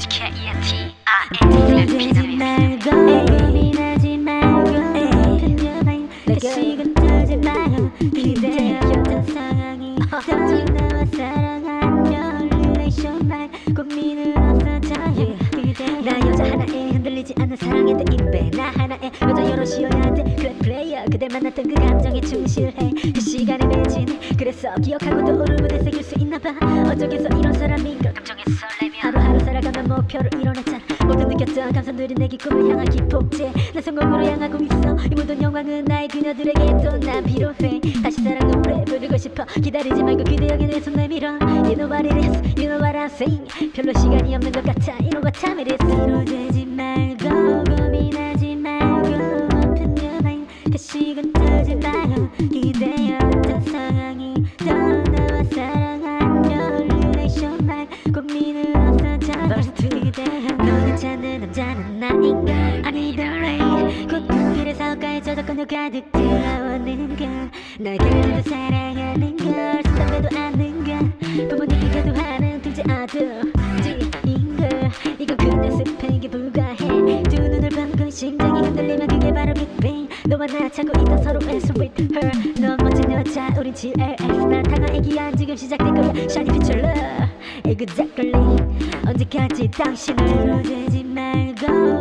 고민하지 말고 고민하지 말고 그녀만 다시금 뜨지 마요 기대었던 상황이 또 나와 사랑하며 relation 말 고민은 없어져요 나 여자 하나에 흔들리지 않는 사랑의 대인배 나 하나의 여자 여럿이어야 돼 그래 플레이어 그대 만났던 그 감정에 충실해 그 시간에 매진 그래서 기억하고 떠오를 무대 새길 수 있나봐 어쩌겠어 이런 사람이 그 감정에 설레며 하루하루 살아가면 목표를 이뤄냈잖아 모두 느꼈던 감성들이 내 기쁨을 향한 기폭제 내 성공으로 향하고 있어 이 모든 영광은 나의 그녀들에게도 난 필요해 다시 사랑 노래 부르고 싶어 기다리지 말고 기대하게 내 손 내밀어 You know what it is, you know what I'm saying 별로 시간이 없는 것 같아 You know what time it is 이루어지지 말고 고민하지 말고 그녀만 다시금 뜨지 마요 기대었던 상황이 또 나와 사랑하며 relation 말 고민은 없어져 기대해 너를 찾는 남자는 나인가 아니더래 곧그 길에 사업가에 젖어 건너 가득 들어오는 걸날 그래도 사랑하는 걸 생각해도 않는 걸 부모님께도 하는 둘째 아들인 걸 이건 그냥 습행에 불과해 두 눈을 감고 심장이 흔들리면 그게 바로 빅뱅 너와 나 찾고 있던 서로의 sweet her 넌 멋진 여자 우린 GLX 난 당한 애기야 지금 시작된 거야 Shiny future love Exactly 언제까지 당신을 놓치지 말고